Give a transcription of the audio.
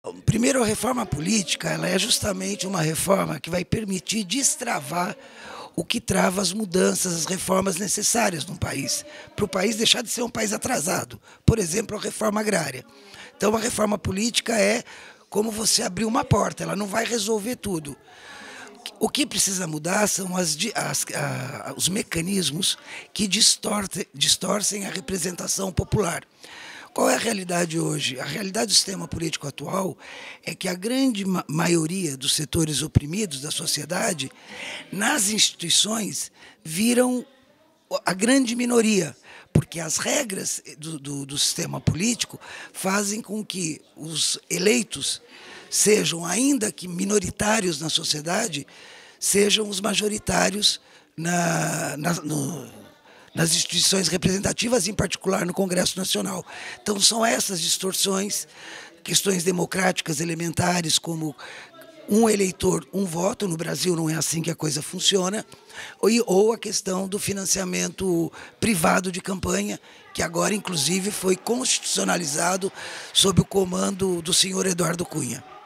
Primeiro, a reforma política, ela é justamente uma reforma que vai permitir destravar o que trava as mudanças, as reformas necessárias no país, para o país deixar de ser um país atrasado. Por exemplo, a reforma agrária. Então, a reforma política é como você abrir uma porta, ela não vai resolver tudo. O que precisa mudar são os mecanismos que distorcem a representação popular. Qual é a realidade hoje? A realidade do sistema político atual é que a grande maioria dos setores oprimidos da sociedade, nas instituições, viram a grande minoria, porque as regras do sistema político fazem com que os eleitos sejam, ainda que minoritários na sociedade, sejam os majoritários nas instituições representativas, em particular no Congresso Nacional. Então, são essas distorções, questões democráticas elementares, como um eleitor, um voto. No Brasil não é assim que a coisa funciona, ou a questão do financiamento privado de campanha, que agora, inclusive, foi constitucionalizado sob o comando do senhor Eduardo Cunha.